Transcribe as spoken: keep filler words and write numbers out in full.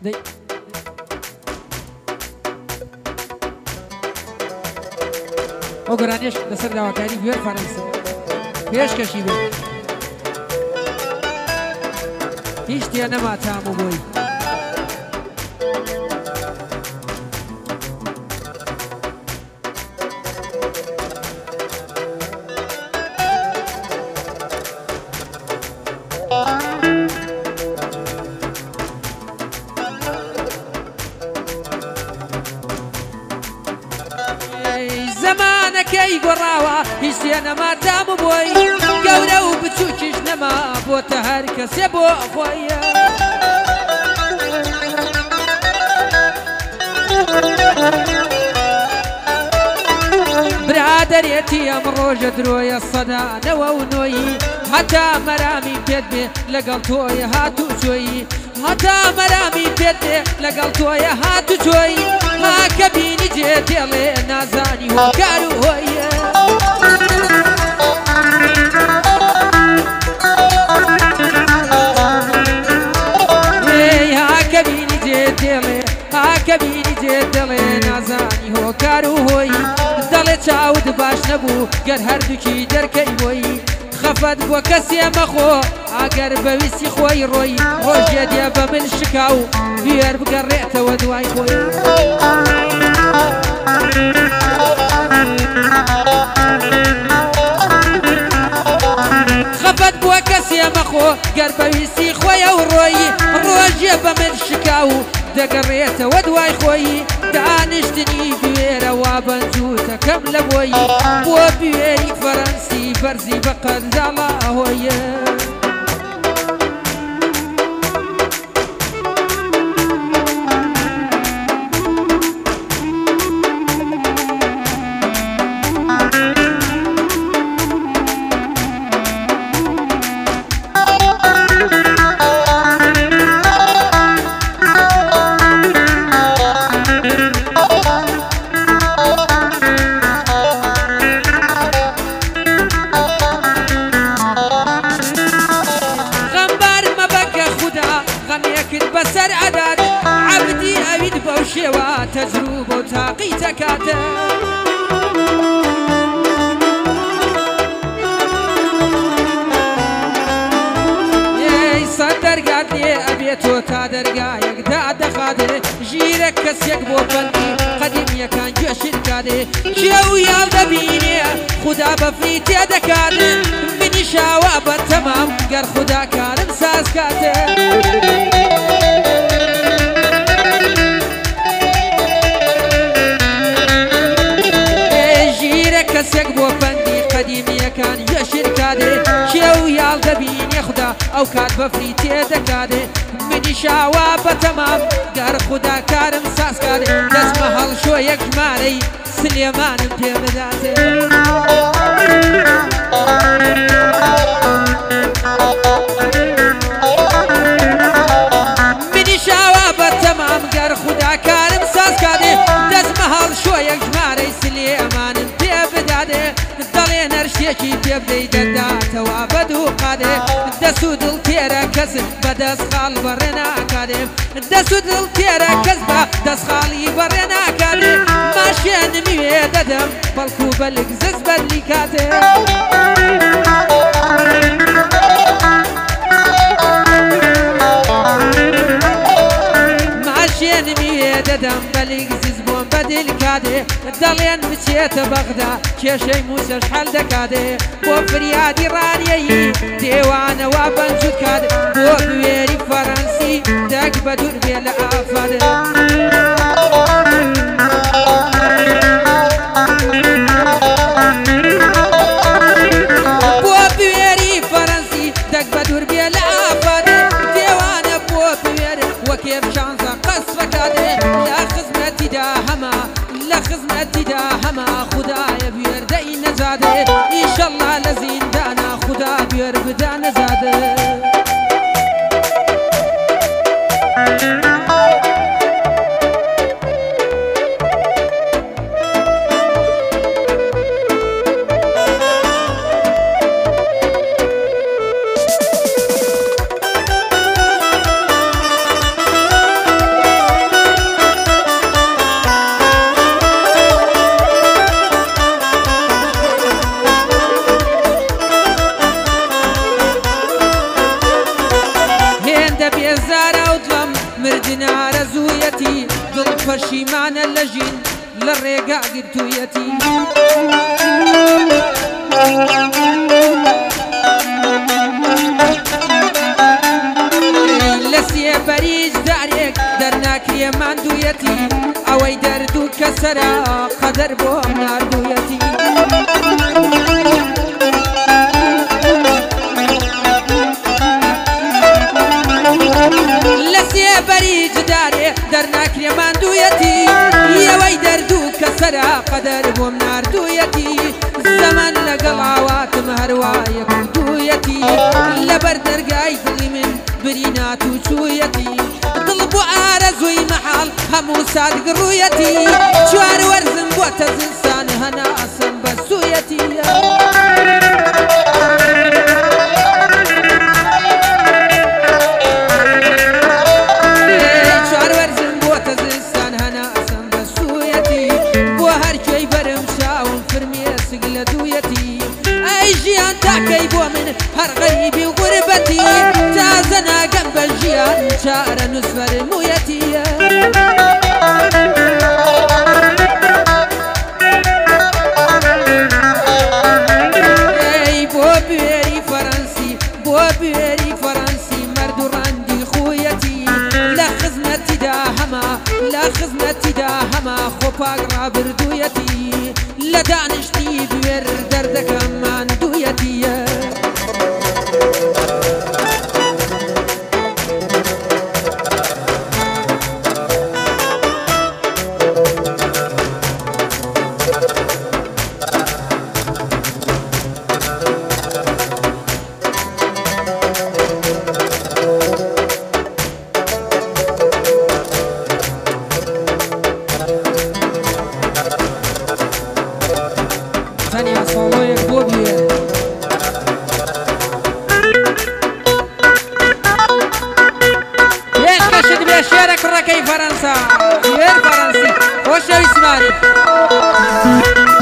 ئەو گەرانیش لەسەر داواکاری گوێر فەرەنسا پێشکەشی بێ هیچ تێ نەما تام و بۆی زمانەکەی گۆڕاوە هیچ تێ نەما تام و بۆی گەورە و بچووکیش نەما بۆتە هەر کەسێ بۆ خۆی برادەرێتی ئەم ڕۆژە درۆیە سەدانەوە و نۆیی هەتا مەرامی پێت بێ لەگەڵ تۆیە هاتوو چۆیی هەتا مەرامی پێت بێ لەگەڵ تۆیە هاتوو چۆیی هاکە بینی جێ دێڵێ نازانی هۆکار و هۆیە هاکە بینی جێ دێڵێ هاکە بینی جێ دڵێ نازانی هۆکار و هۆیی دەڵێ چاود باش نەبوو گەر هەردووکی دەرکەی بۆیی خەفەت بۆ کەسێ مەخۆ ئاگەر بەویستی خۆی ڕۆی ڕۆژێ دێ بە من شکا و بێر بگەڕێتەوە دوای خۆی خەفەت بۆ کەسێ مەخۆ گەر بەویستی خۆیە و ڕۆی ڕۆژێ بە من شکا و دەگەڕێتەوە دوای خۆی دانیشتنی بوێرەوە بەنجوتەکەم لە بۆی بۆ بوێری فەرەنسی بەرزی بە قەنداڵە هۆیە بسر عدد عبدي أبيد بوشيوة تجربة وتاقي تكاته ياي صدر قادي أبيتو تادر قايق داد خادي جيرك كسيك بو بندي قديم يكان جوشن كادي شو يالدا بيني خدا بفريتي دكادي مني شاوة تمام قر خدا كان مساس كاتي کەسێک بۆ بەندی قەدیمیەکان یە شیرکادێ شێو یاڵ دەبینێ خوددا ئەو کات بەفری تێدەکادێ منی شاوا بەتەمام گەر خوددا کارم سازکادێ دەستمە هەڵشۆ یەک ژمارەی سلێمانم پێ بداتێ منی شاوا بەتەمام گەر خوددا کارم سازکادێ دەستمە هەڵشۆ یەک ژمارەی سلێمانم دەڵێ نەرشێکی پێ بدەی دەداتەوە بەدوو قادێ دەست و دڵ تێرە کەس بە دەستخاڵ بەڕێ ناکادێ دەست و دڵ تێرە کەس بە دەستخاڵی بەڕێ ناکادێ ماشێنمی وێ دەدەم بەڵکو بەلک زەست بەرلی کاتێ ماشێنمی وێ دەدەم بەلک زز بۆم بەدل کادێ دەڵێن بچێتە بەغدا کێشەی موسەش هەڵ دەکادێ بۆ فریادی ڕانیەیی دێوانەوە بەنجوت کادێ بۆ بوێری فەرەنسی دەک بە دوور بێ لە ئافادێ بۆ بوێری فەرەنسی دەک بە دوور بێ لە ئافادێ دێوانە بۆ بوێر وەکێ شانزە قەسفەکادێ لە خزمەتیدا هەما لە خزمەتیدا هەما خوددایە بێردەی نەزادێ ئیشەڵڵا لە زیندانە خوددا بێر بدا نەزادێ پەشیمانە لە ژین لە ڕێگا گرتوویەتی لە سێبەریش دارێک دەرناکرێ ماندوویەتی ئەوەی دەردوو کەسەرە قەدەر بۆم ناردوویەتی لە سێبەریج دارێ دەرناکرێ ماندوویەتی ئەوەی دەردوو کەسەرە قەدەر بۆم ناردوویەتی زەمان لەگەڵ ئاواتم هەروایە کردوویەتی لەبەر دەرگای دڵی من بری ناتوو چوویەتی دڵ بۆ ئارەزووی مەحاڵ هەموو سادگڕوویەتی چوار وەرزم بۆتە زستان هەنا ئەسم بەسوویەتی چوار وەرزم بۆتە زستان هەنا ئەسم بەسوویەتی بۆ هەرکوێی بەرم چاوم فرمێسک لە دوویەتی ئەی ژیان تاکەی بۆ من هەر غەریبی و غوربەتی تازە ناگەم بە ژیان چارە نووس فەرموویەتیە ئەی بۆ بێری فەڕەنسی بۆ بێری فەڕەنسی مەرد و ڕەندی خوویەتی لە خزمەتیدا هەما لە خزمەتیدا هەما خۆپاک ڕابردوویەتی لە دانیشتی بوێر دەردەکەم ماندوویەتیە تەنیا ساڵۆیەک بۆ بێ پێشکەشت بێ شێرە کوڕەکەی فەرەنسا وێر فەرەنسی خۆشەویستمانی